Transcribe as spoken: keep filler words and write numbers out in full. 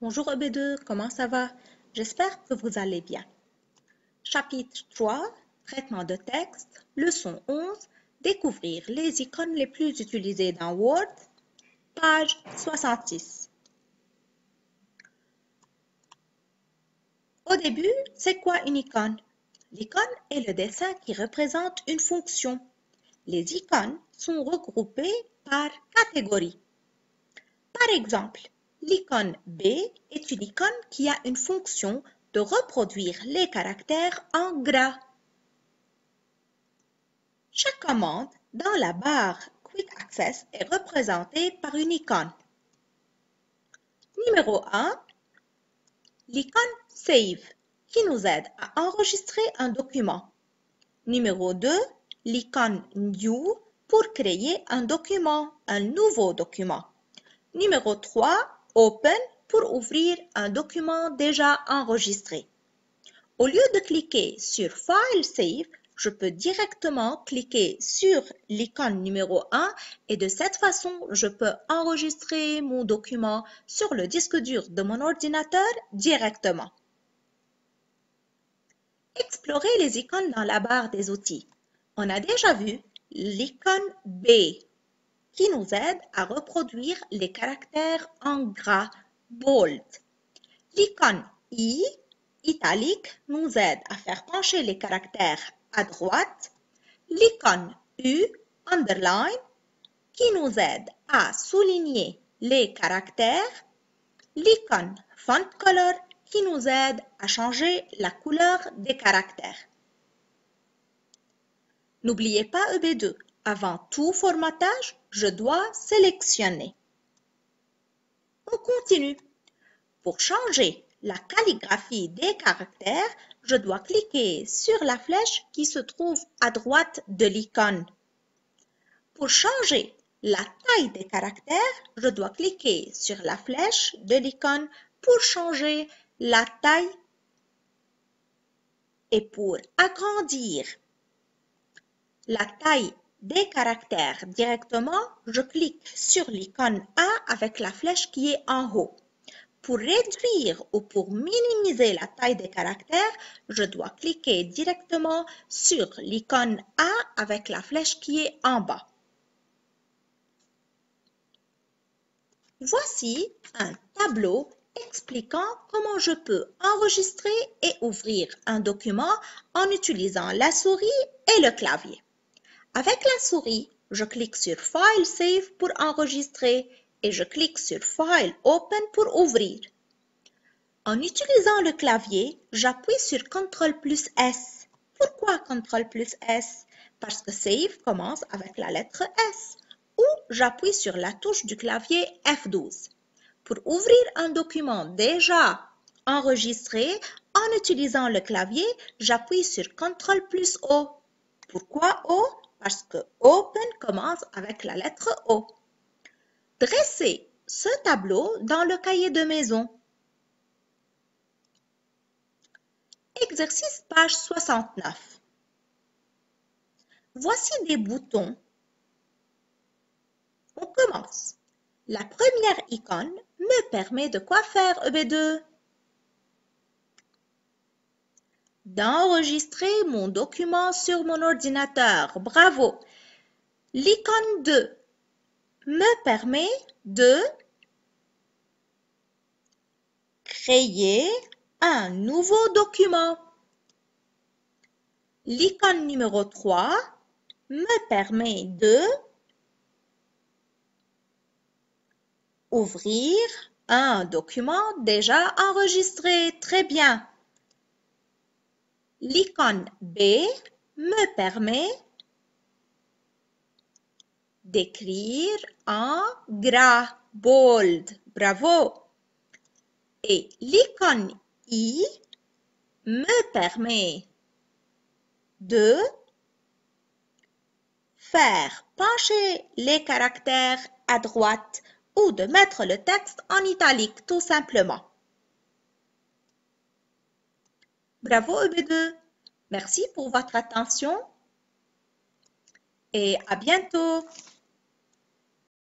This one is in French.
Bonjour E B deux, comment ça va? J'espère que vous allez bien. Chapitre trois, traitement de texte, leçon onze, découvrir les icônes les plus utilisées dans Word, page soixante-six. Au début, c'est quoi une icône? L'icône est le dessin qui représente une fonction. Les icônes sont regroupées par catégorie. Par exemple, l'icône B est une icône qui a une fonction de reproduire les caractères en gras. Chaque commande dans la barre Quick Access est représentée par une icône. Numéro un, l'icône Save qui nous aide à enregistrer un document. Numéro deux, l'icône New pour créer un document, un nouveau document. Numéro trois, Open pour ouvrir un document déjà enregistré. Au lieu de cliquer sur File Save, je peux directement cliquer sur l'icône numéro un et de cette façon, je peux enregistrer mon document sur le disque dur de mon ordinateur directement. Explorer les icônes dans la barre des outils. On a déjà vu l'icône B qui nous aide à reproduire les caractères en gras, bold. L'icône I, italique, nous aide à faire pencher les caractères à droite. L'icône U, underline, qui nous aide à souligner les caractères. L'icône font color, qui nous aide à changer la couleur des caractères. N'oubliez pas E B deux, avant tout formatage, je dois sélectionner. On continue. Pour changer la calligraphie des caractères, je dois cliquer sur la flèche qui se trouve à droite de l'icône. Pour changer la taille des caractères, je dois cliquer sur la flèche de l'icône pour changer la taille. Et pour agrandir la taille des caractères directement, je clique sur l'icône A avec la flèche qui est en haut. Pour réduire ou pour minimiser la taille des caractères, je dois cliquer directement sur l'icône A avec la flèche qui est en bas. Voici un tableau expliquant comment je peux enregistrer et ouvrir un document en utilisant la souris et le clavier. Avec la souris, je clique sur File Save pour enregistrer et je clique sur File Open pour ouvrir. En utilisant le clavier, j'appuie sur contrôle plus S. Pourquoi contrôle plus S? Parce que Save commence avec la lettre S. Ou j'appuie sur la touche du clavier F douze. Pour ouvrir un document déjà enregistré, en utilisant le clavier, j'appuie sur contrôle plus O. Pourquoi O? Parce que Open commence avec la lettre O. Dressez ce tableau dans le cahier de maison. Exercice page soixante-neuf. Voici des boutons. On commence. La première icône me permet de quoi faire E B deux? D'enregistrer mon document sur mon ordinateur. Bravo! L'icône deux me permet de créer un nouveau document. L'icône numéro trois me permet de ouvrir un document déjà enregistré. Très bien. L'icône B me permet d'écrire en gras, bold. Bravo. Et l'icône I me permet de faire pencher les caractères à droite ou de mettre le texte en italique, tout simplement. Bravo E B deux. Merci pour votre attention et à bientôt.